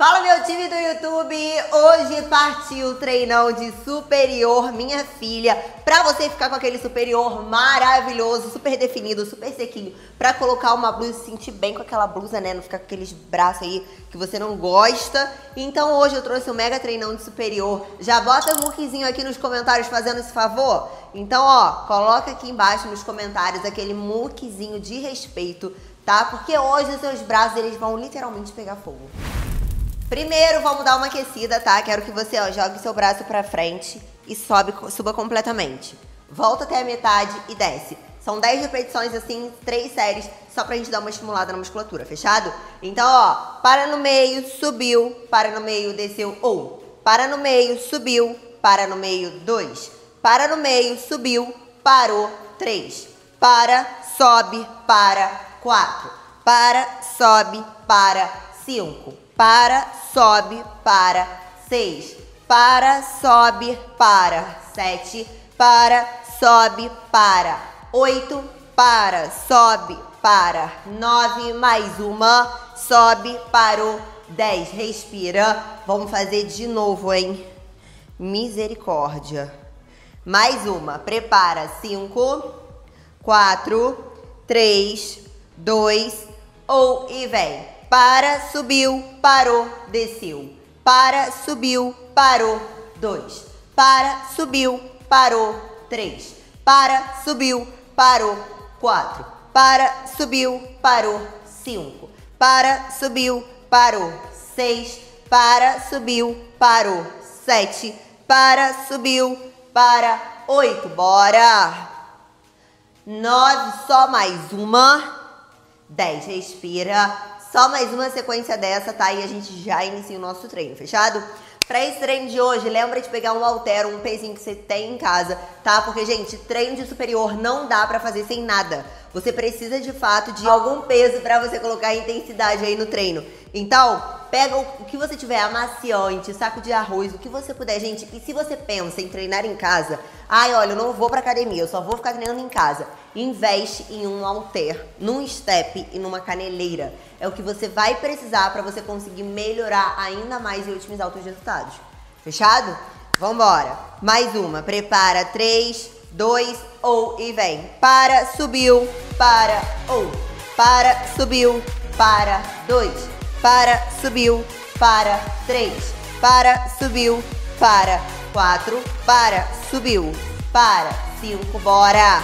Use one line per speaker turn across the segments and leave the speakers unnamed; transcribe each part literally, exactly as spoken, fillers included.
Fala, meu time do YouTube! Hoje partiu o treinão de superior, minha filha, pra você ficar com aquele superior maravilhoso, super definido, super sequinho, pra colocar uma blusa e se sentir bem com aquela blusa, né? Não ficar com aqueles braços aí que você não gosta. Então hoje eu trouxe um mega treinão de superior. Já bota um muquizinho aqui nos comentários fazendo esse favor. Então, ó, coloca aqui embaixo nos comentários aquele muquizinho de respeito, tá? Porque hoje os seus braços, eles vão literalmente pegar fogo. Primeiro, vamos dar uma aquecida, tá? Quero que você, ó, jogue seu braço pra frente e sobe, suba completamente. Volta até a metade e desce. São dez repetições, assim, três séries, só pra gente dar uma estimulada na musculatura, fechado? Então, ó, para no meio, subiu, para no meio, desceu, um. Para no meio, subiu, para no meio, dois. Para no meio, subiu, parou, três. Para, sobe, para, quatro. Para, sobe, para, cinco. Para, sobe, para, seis. Para, sobe, para, sete. Para, sobe, para, oito. Para, sobe, para, nove. Mais uma. Sobe, parou, dez. Respira. Vamos fazer de novo, hein? Misericórdia. Mais uma. Prepara. cinco, quatro, três, dois, um e vem. Para, subiu, parou, desceu. Para, subiu, parou, dois. Para, subiu, parou, três. Para, subiu, parou, quatro. Para, subiu, parou, cinco. Para, subiu, parou, seis. Para, subiu, parou, sete. Para, subiu, para, oito. Bora! Nove, só mais uma. Dez, respira. Só mais uma sequência dessa, tá? E a gente já inicia o nosso treino, fechado? Pra esse treino de hoje, lembra de pegar um halter, um pezinho que você tem em casa, tá? Porque, gente, treino de superior não dá pra fazer sem nada. Você precisa, de fato, de algum peso pra você colocar intensidade aí no treino. Então, pega o que você tiver, amaciante, saco de arroz, o que você puder, gente. E se você pensa em treinar em casa, ai, olha, eu não vou pra academia, eu só vou ficar treinando em casa. Investe em um halter, num step e numa caneleira. É o que você vai precisar para você conseguir melhorar ainda mais e otimizar os seus resultados. Fechado? Vambora. Mais uma. Prepara. três, dois, um e vem. Para, subiu, para, um. Para, subiu, para, dois. Para, subiu, para, três. Para, subiu, para, quatro. Para, subiu, para, cinco. Bora.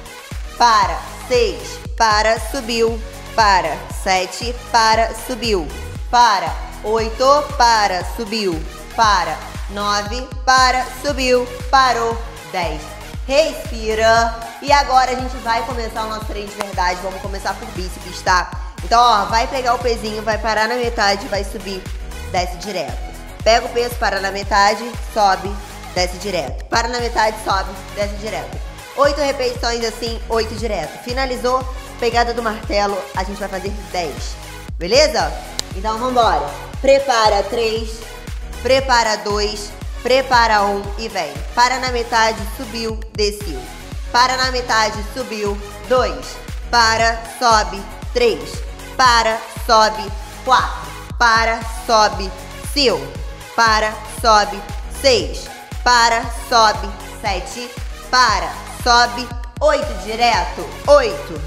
Para, seis. Para, subiu, para, sete, para, subiu, para, oito, para, subiu, para, nove, para, subiu, parou, dez. Respira. E agora a gente vai começar o nosso treino de verdade. Vamos começar por bíceps, tá? Então, ó, vai pegar o pezinho, vai parar na metade, vai subir, desce direto. Pega o peso, para na metade, sobe, desce direto. Para na metade, sobe, desce direto. Oito repetições assim, oito direto. Finalizou, pegada do martelo, a gente vai fazer dez. Beleza? Então vambora. Prepara três, prepara dois, prepara um e vem. Para na metade, subiu, desceu. Para na metade, subiu, dois. Para, sobe, três. Para, sobe, quatro. Para, sobe, cinco. Para, sobe, seis. Para, sobe, sete. Para, sobe, oito direto, oito,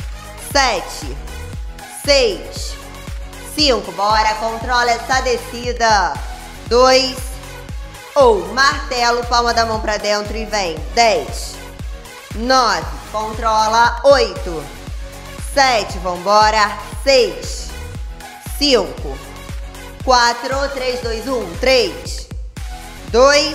sete, seis, cinco, bora, controla essa descida, dois, um, martelo, palma da mão pra dentro e vem, dez, nove, controla, oito, sete, vambora, seis, cinco, quatro, três, dois, um, três, dois,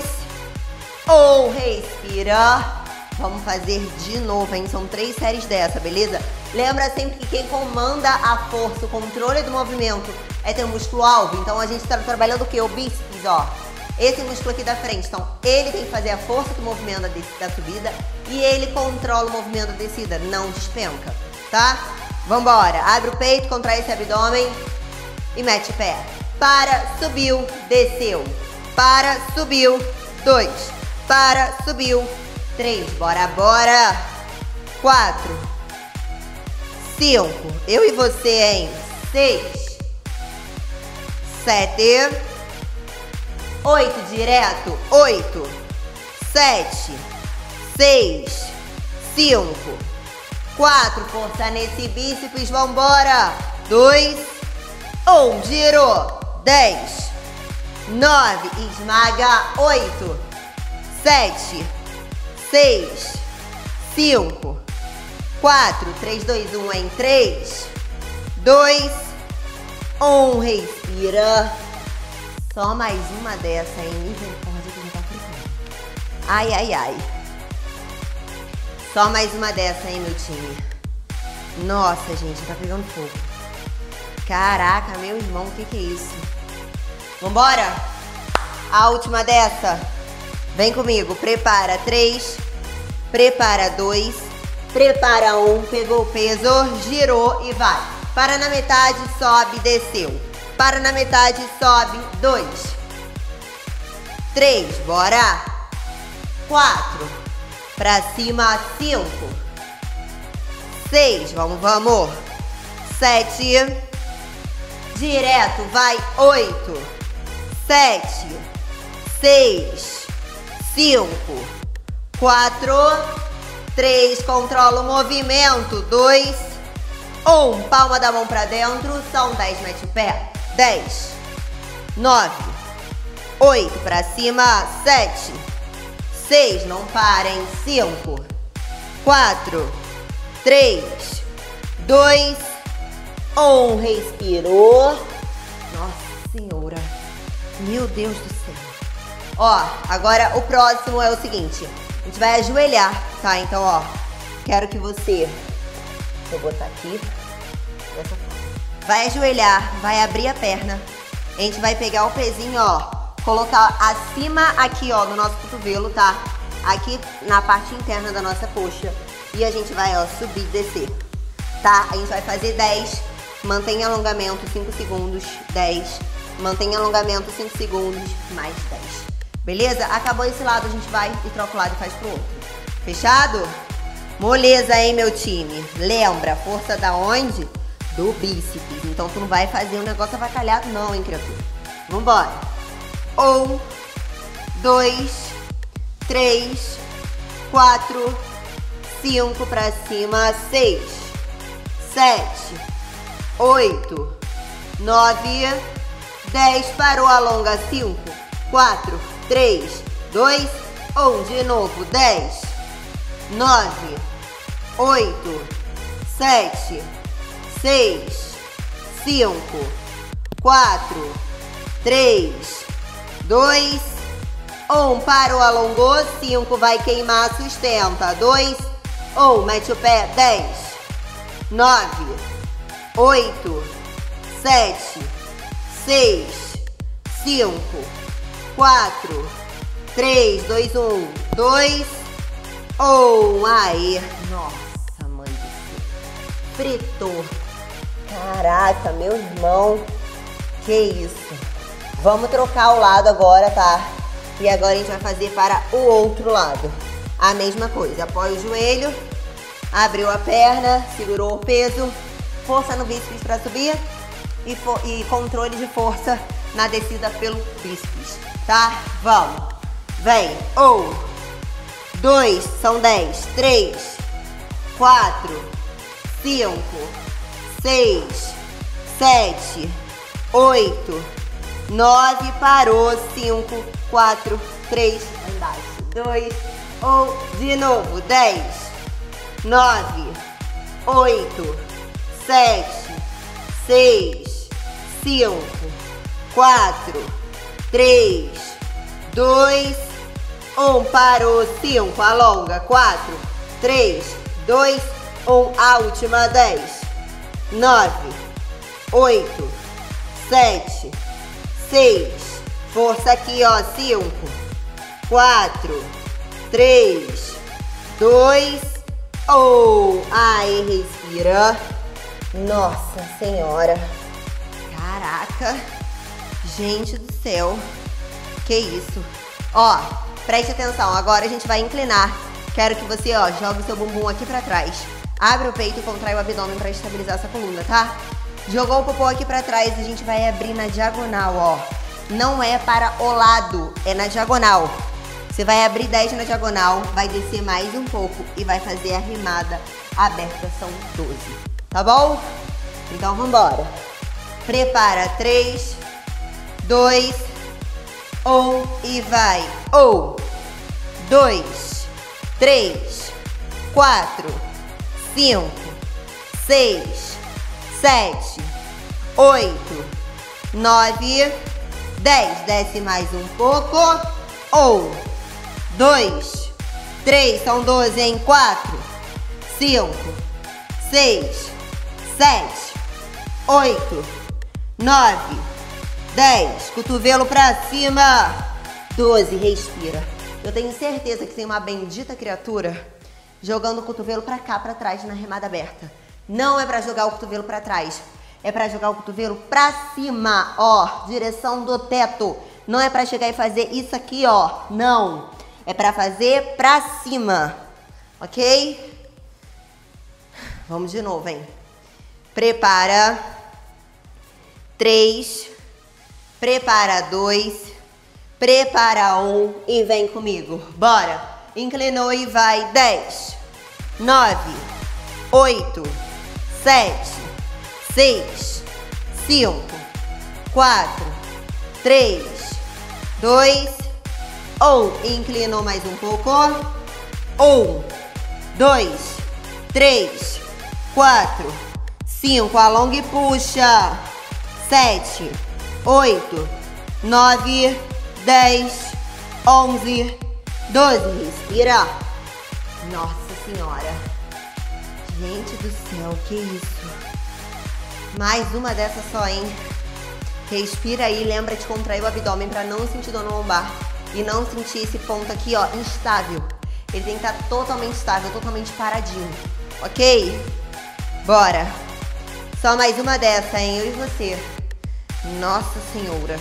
um, respira. Vamos fazer de novo, hein? São três séries dessa, beleza? Lembra sempre que quem comanda a força, o controle do movimento é teu músculo alvo. Então a gente tá trabalhando o quê? O bíceps, ó. Esse músculo aqui da frente. Então ele tem que fazer a força do movimento da, da subida e ele controla o movimento da descida. Não despenca, tá? Vambora. Abre o peito, contrai esse abdômen e mete pé. Para, subiu, desceu. Para, subiu, dois. Para, subiu, três, bora, bora. Quatro. Cinco. Eu e você, hein? Seis. sete, oito direto, oito, sete, seis, cinco, quatro, força nesse bíceps, vambora, dois, um, girou, dez, nove, esmaga, oito, sete, seis, cinco, quatro, três, dois, um, em três, dois, um, respira. Só mais uma dessa, hein? Misericórdia que já tá fricando. Ai, ai, ai. Só mais uma dessa, hein, meu time? Nossa, gente, tá pegando fogo. Caraca, meu irmão, o que que é isso? Vambora? A última dessa. Vem comigo. Prepara três. Prepara dois. Prepara um. Pegou o peso. Girou e vai. Para na metade, sobe, desceu. Para na metade, sobe, dois, três, bora, quatro, pra cima, cinco, seis, vamos, vamos, sete, direto, vai, oito, sete, seis, cinco, quatro, três, controla o movimento, dois, um, palma da mão pra dentro, são dez, mete o pé. dez, nove, oito, pra cima, sete, seis, não parem, cinco, quatro, três, dois, um, respirou. Nossa Senhora, meu Deus do céu. Ó, agora o próximo é o seguinte, a gente vai ajoelhar, tá? Então, ó, quero que você, vou botar aqui, dessa forma. Vai ajoelhar, vai abrir a perna. A gente vai pegar o pezinho, ó, colocar acima aqui, ó, no nosso cotovelo, tá? Aqui na parte interna da nossa coxa. E a gente vai, ó, subir e descer, tá? A gente vai fazer dez, mantém alongamento, cinco segundos, dez, mantém alongamento, cinco segundos, mais dez. Beleza? Acabou esse lado, a gente vai e troca o lado e faz pro outro. Fechado? Moleza, hein, meu time? Lembra, força da onde? Do bíceps. Então tu não vai fazer um negócio avacalhado não, hein, criatura? Vambora. Um, dois, três, quatro, cinco pra cima, seis, sete, oito, nove, dez, parou, alonga, cinco, quatro, três, dois, um, de novo, dez, nove, oito, sete, seis, cinco, quatro, três, dois, um, parou, alongou, cinco, vai queimar, sustenta, dois, um, mete o pé, dez, nove, oito, sete, seis, cinco, quatro, três, dois, um, dois, um, aí, nossa, mãe do céu, fritou. Caraca, meu irmão, que isso. Vamos trocar o lado agora, tá? E agora a gente vai fazer para o outro lado. A mesma coisa, apoia o joelho, abriu a perna, segurou o peso, força no bíceps para subir e, e controle de força na descida pelo bíceps, tá? Vamos. Vem. Um, dois, são dez, três, quatro, cinco, seis, sete, oito, nove, parou, cinco, quatro, três, embaixo, dois, um, de novo, dez, nove, oito, sete, seis, cinco, quatro, três, dois, um, parou, cinco, alonga, quatro, três, dois, um, a última, dez, nove, oito, sete, seis, força aqui, ó, cinco, quatro, três, dois, um, aí, respira. Nossa Senhora, caraca, gente do céu, que isso. Ó, preste atenção, agora a gente vai inclinar. Quero que você, ó, jogue o seu bumbum aqui pra trás. Abre o peito e contrai o abdômen pra estabilizar essa coluna, tá? Jogou o popô aqui pra trás, a gente vai abrir na diagonal, ó. Não é para o lado, é na diagonal. Você vai abrir dez na diagonal, vai descer mais um pouco e vai fazer a remada aberta, são doze. Tá bom? Então, vambora. Prepara, três, dois, um e vai. Um, dois, três, quatro, cinco, seis, sete, oito, nove, dez. Desce mais um pouco. Um, dois, três, são doze em quatro, cinco, seis, sete, oito, nove, dez. Cotovelo pra cima. doze, respira. Eu tenho certeza que tem uma bendita criatura jogando o cotovelo pra cá, pra trás, na remada aberta. Não é pra jogar o cotovelo pra trás. É pra jogar o cotovelo pra cima, ó. Direção do teto. Não é pra chegar e fazer isso aqui, ó. Não. É pra fazer pra cima. Ok? Vamos de novo, hein? Prepara. Três. Prepara dois. Prepara um. E vem comigo. Bora. Inclinou e vai. Dez. Nove. Oito. Sete. Seis. Cinco. Quatro. Três. Dois. Um. Inclinou mais um pouco. Um. Dois. Três. Quatro. Cinco. Alonga e puxa. Sete. Oito. Nove. Dez. Onze. Doze. Respira. Nossa Senhora. Gente do céu, que isso? Mais uma dessa só, hein? Respira aí, lembra de contrair o abdômen para não sentir dor no lombar. E não sentir esse ponto aqui, ó, instável. Ele tem que estar totalmente estável, totalmente paradinho. Ok? Bora. Só mais uma dessa, hein? Eu e você. Nossa Senhora.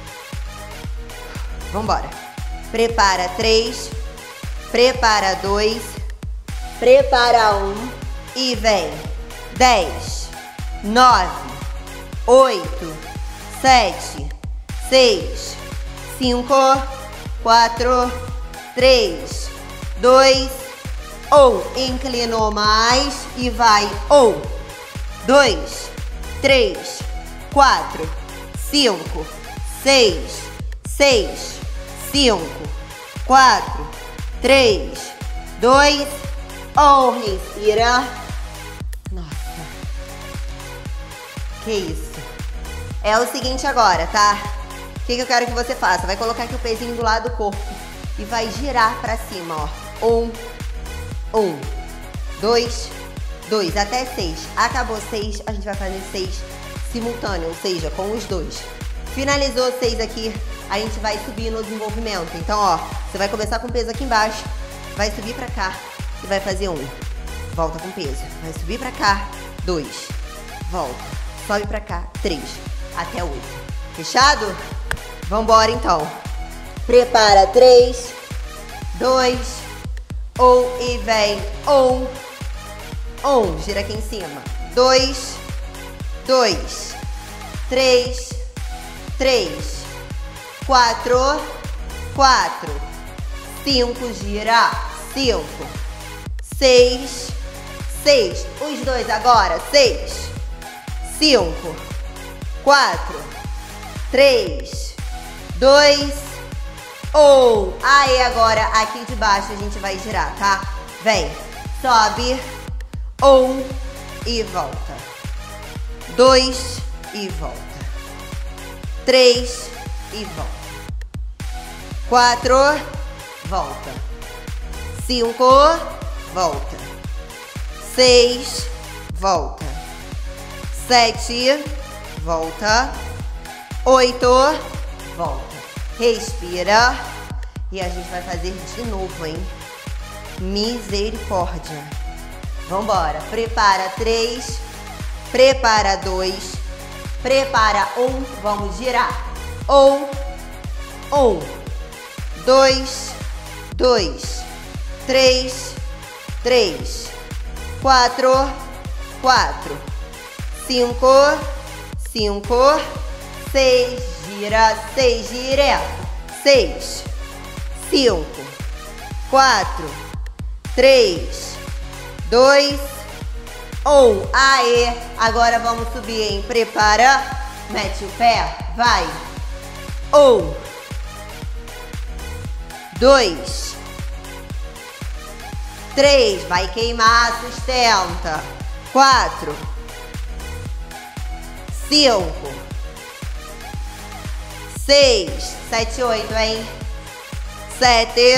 Vambora. Prepara três. Prepara dois. Prepara um. E vem. Dez. Nove. Oito. Sete. Seis. Cinco. Quatro. Três. Dois. Um. Inclinou mais. E vai. Um. Dois. Três. Quatro. Cinco. Seis. Seis. Cinco. Quatro. Três. Dois. Um. Respira. Nossa. Que isso. É o seguinte agora, tá? O que, que eu quero que você faça? Vai colocar aqui o pezinho do lado do corpo e vai girar pra cima, ó. Um. Um. Dois. Dois. Até seis. Acabou seis. A gente vai fazer seis simultâneo, ou seja, com os dois. Finalizou seis aqui, a gente vai subir no desenvolvimento. Então, ó, você vai começar com peso aqui embaixo, vai subir pra cá e vai fazer um. Volta com peso. Vai subir pra cá. Dois. Volta. Sobe pra cá. Três. Até oito. Fechado? Vambora, então. Prepara. Três. Dois. Um. E vem. Um. Um. Gira aqui em cima. Dois. Dois. Três. Três. Quatro. Quatro. Cinco. Gira. Cinco. Seis. Seis. Os dois agora. Seis. Cinco. Quatro. Três. Dois. Um. Aí agora aqui de baixo a gente vai girar, tá? Vem. Sobe. Um. E volta. Dois. E volta. Três. E volta. Quatro. Volta. Cinco. Volta. Seis. Volta. Sete. Volta. Oito. Volta. Respira. E a gente vai fazer de novo, hein? Misericórdia. Vambora. Prepara três. Prepara dois. Prepara um. Vamos girar. Um. Um. Dois. Dois. Três. Três. Quatro. Quatro. Cinco. cinco, seis, gira, seis, direto. seis, cinco, quatro, três, dois, um. Aê! Agora vamos subir, hein? Prepara, mete o pé, vai. Um, dois, três, vai queimar, sustenta. Quatro, cinco, seis, sete, oito, hein? Sete,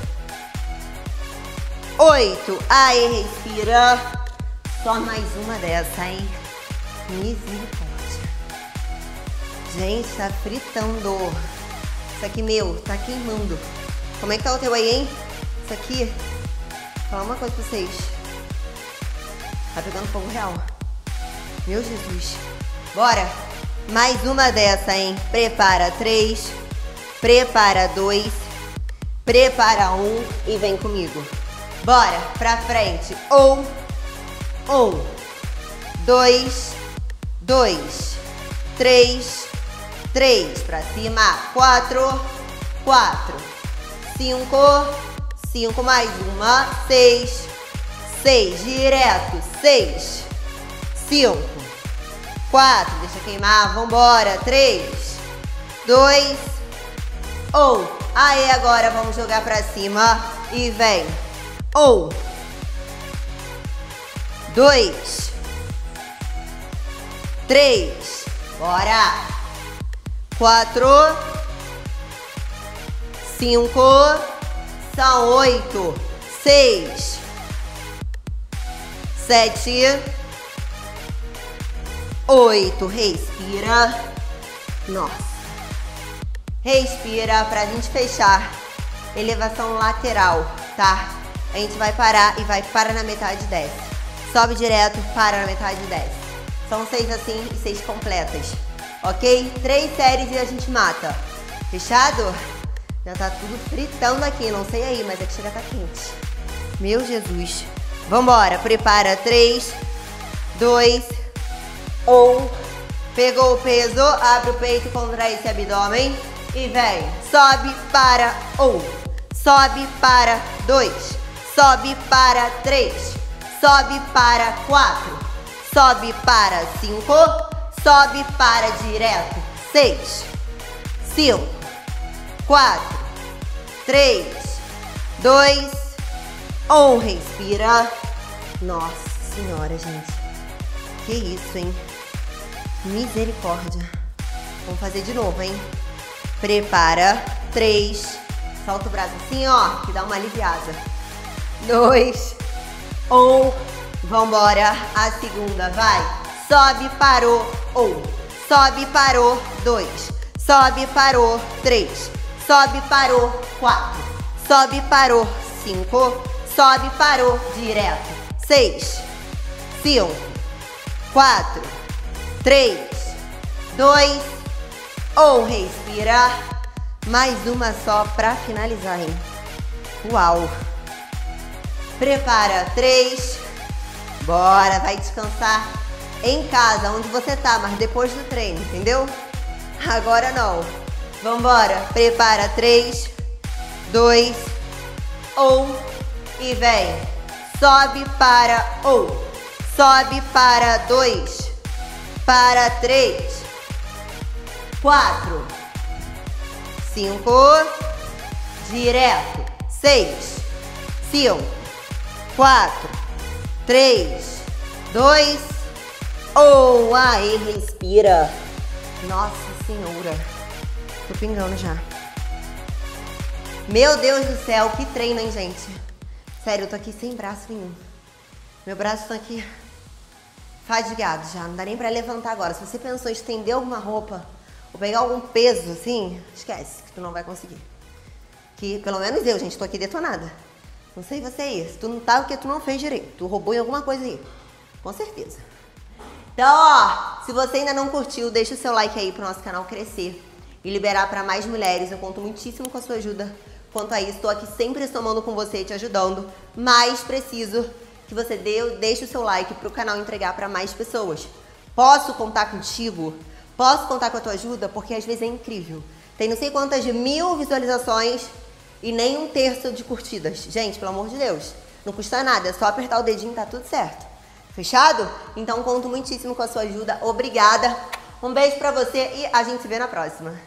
oito. Aí, respira. Só mais uma dessa, hein? Misericórdia. Gente, tá fritando. Isso aqui, meu, tá queimando. Como é que tá o teu aí, hein? Isso aqui, vou falar uma coisa pra vocês. Tá pegando fogo real. Meu Jesus. Bora. Mais uma dessa, hein? Prepara três. Prepara dois. Prepara um. E vem comigo. Bora. Pra frente. Um. Um. Dois. Dois. Três. Três. Pra cima. Quatro. Quatro. Cinco. Cinco mais uma. Seis. Seis. Direto. Seis. Cinco. Quatro. Deixa queimar. Vambora. Três. Dois. Um. Aí, agora vamos jogar pra cima. E vem. Um. Dois. Três. Bora. Quatro. Cinco. São oito. Seis. Sete. Oito. Respira. Nossa. Respira pra gente fechar. Elevação lateral, tá? A gente vai parar e vai para na metade e desce. Sobe direto, para na metade e desce. São seis assim e seis completas. Ok? Três séries e a gente mata. Fechado? Já tá tudo fritando aqui, não sei aí, mas aqui chega tá quente. Meu Jesus. Vambora, prepara. Três, dois, um. Pegou o peso, abre o peito, contrai esse abdômen. E vem. Sobe para um. Sobe para dois. Sobe para três. Sobe para quatro. Sobe para cinco. Sobe para direto. Seis. Cinco. Quatro. Três. Dois. Um. Respira. Nossa Senhora, gente. Que isso, hein? Misericórdia. Vamos fazer de novo, hein? Prepara. Três. Solta o braço assim, ó, que dá uma aliviada. Dois. Um. Vambora. A segunda, vai. Sobe, parou. Um. Sobe, parou. Dois. Sobe, parou. Três. Sobe, parou. Quatro. Sobe, parou. Cinco. Sobe, parou. Direto. Seis. Cinco. Quatro. Três. Dois. Um. Respira. Mais uma só pra finalizar, hein? Uau! Prepara. Três. Bora, vai descansar em casa, onde você tá, mas depois do treino, entendeu? Agora não. Vambora. Prepara. Três. Dois. Um. E vem. Sobe para um. Sobe para dois. Para três. Quatro. Cinco. Direto. Seis. Cinco. Quatro. Três. Dois. Um. Aí, respira. Nossa Senhora. Tô pingando já. Meu Deus do céu, que treino, hein, gente? Sério, eu tô aqui sem braço nenhum. Meu braço tá aqui fadigado já. Não dá nem pra levantar agora. Se você pensou em estender alguma roupa ou pegar algum peso, assim, esquece que tu não vai conseguir. Que, pelo menos eu, gente, tô aqui detonada. Não sei você aí. Se tu não tá, porque tu não fez direito. Tu roubou em alguma coisa aí. Com certeza. Então, ó, se você ainda não curtiu, deixa o seu like aí pro nosso canal crescer e liberar pra mais mulheres. Eu conto muitíssimo com a sua ajuda quanto a isso. Estou aqui sempre somando com você, te ajudando. Mas preciso que você dê, deixe o seu like pro canal entregar pra mais pessoas. Posso contar contigo? Posso contar com a tua ajuda? Porque às vezes é incrível. Tem não sei quantas mil visualizações e nem um terço de curtidas. Gente, pelo amor de Deus, não custa nada, é só apertar o dedinho e tá tudo certo. Fechado? Então conto muitíssimo com a sua ajuda. Obrigada. Um beijo pra você e a gente se vê na próxima.